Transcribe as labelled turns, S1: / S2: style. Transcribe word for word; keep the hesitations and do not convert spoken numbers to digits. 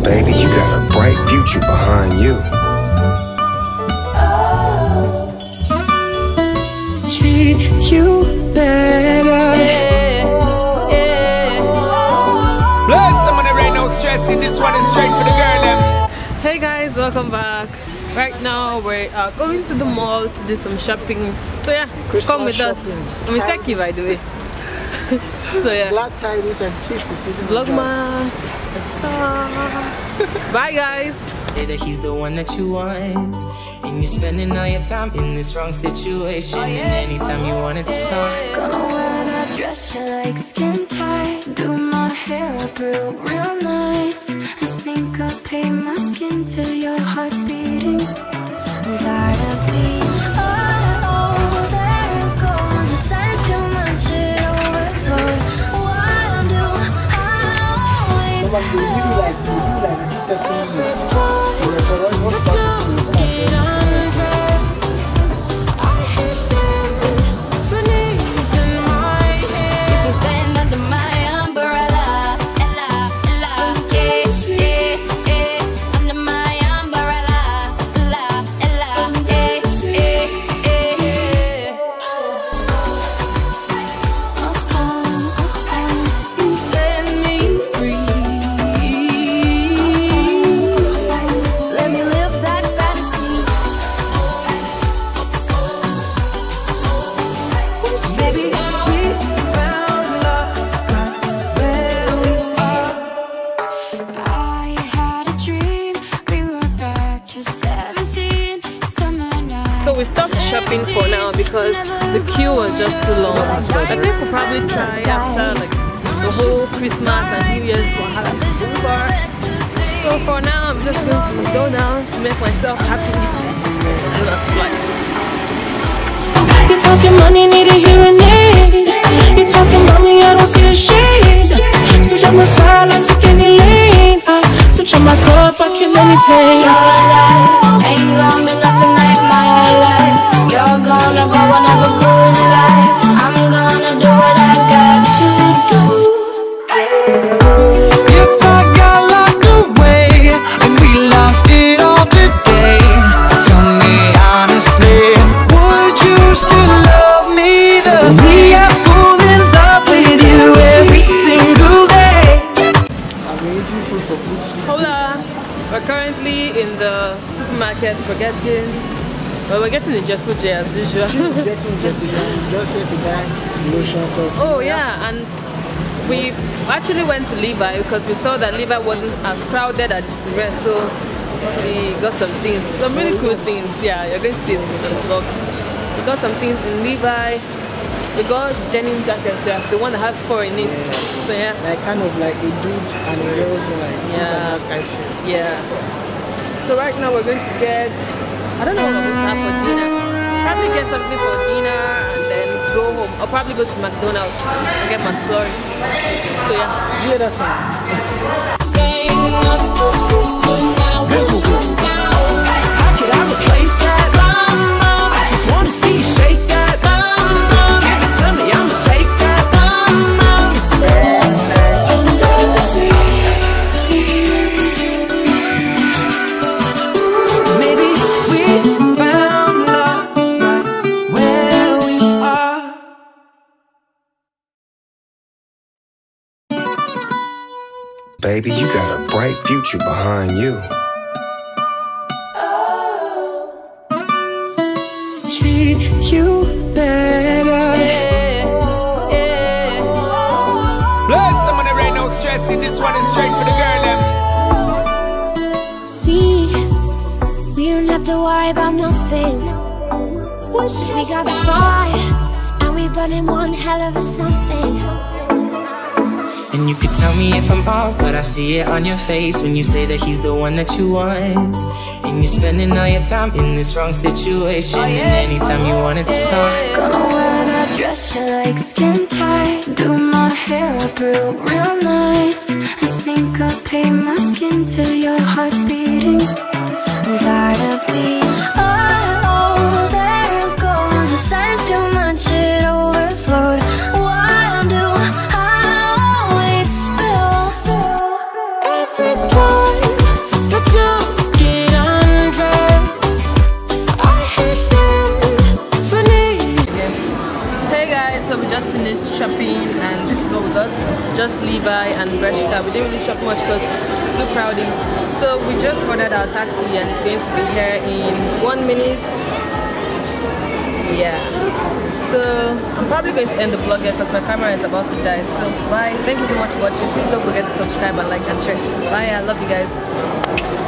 S1: Baby, you got a bright future behind you.
S2: Treat you better.
S3: Yeah, yeah.
S4: Bless them on the rain, no stressing. This one is straight for the girl, them.
S3: Hey guys, welcome back. Right now we're uh, going to the mall to do some shopping. So yeah,
S2: Christmas
S3: come with us.
S2: shopping.
S3: I'm Misaki, by the way. So yeah,
S2: Glad tidings and teach the season.
S3: Vlogmas. Bye guys.
S5: Say that he's the one that you want, and you're spending all your time in this wrong situation. And anytime you want it to start,
S6: gonna wear that dress you like, skin tight. Do my hair up real, real nice, and syncopate my skin till your heart beating. I'm tired of being oh, there it goes. I sang too much, it overflowed. What do I always
S2: But we do like, we do like thirty minutes.
S3: So we stopped shopping for now because the queue was just too long. I think we'll probably try after like the whole Christmas and New Year's to have over. So for now, I'm just going to McDonald's to make myself happy. Just like
S7: you're talking money, need a hearing aid. You're talking mommy, I don't see a shade. Switch up my style, I'm taking any lane. I switch up my cup, I kill any pain.
S6: ain't gonna be nothing like my life. You're gonna go and have a good life. I'm gonna do what I got to do.
S7: If I got locked away and we lost it all today, tell me honestly, would you still love me the same? I fall in love with you every single day.
S2: I've been eating food for good sleep.
S3: hola! We're currently in the supermarket. We're getting, well, we're getting the Jeffuji as usual.
S2: She's getting Jeffuji. Just here to buy lotion.
S3: Oh yeah, and we actually went to Levi because we saw that Levi wasn't as crowded as the rest, so we got some things, some really cool things. Yeah, you're going to see it in the vlog. We got some things in Levi. We got denim jackets there, the one that has four in it. So yeah.
S2: Like kind of like a dude and a girl, so like this and that kind of thing.
S3: Yeah. So right now we're going to get, I don't know what we're going to have for dinner. Probably get something for dinner and then go home. I'll probably go to McDonald's and get McFlurry. So yeah.
S2: You hear that sound?
S7: Saying us to sleep, but now we're stressed out. How could I replace that? Mama, I just wanna see you shake that. Mama, give it to me, I'ma take that. Mama, under the sea. Maybe we found love right where we are.
S1: Baby, you got a bright future behind you.
S2: Treat you better.
S3: Yeah, yeah.
S4: Bless them on the rain, no stressing. This one is straight for the girl, them.
S6: We, we don't have to worry about nothing. We got the fire, and we burning one hell of a something.
S5: and you could tell me if I'm off, but I see it on your face when you say that he's the one that you want, and you're spending all your time in this wrong situation. And anytime you want it to start,
S6: gonna wear that dress you like, skin tight. Do my hair up real, real nice, and syncopate my skin till your heart beating. I'm tired of being oh, there it goes. I sang too much, it overflowed. Why do I always spill every time?
S3: just finished shopping and this is what we got. Just Levi and Bershka. We didn't really shop much because it's too crowded. So we just ordered our taxi and it's going to be here in one minute. Yeah. So I'm probably going to end the vlog here because my camera is about to die. So bye. Thank you so much for watching. Please don't forget to subscribe and like and share. Bye. I love you guys.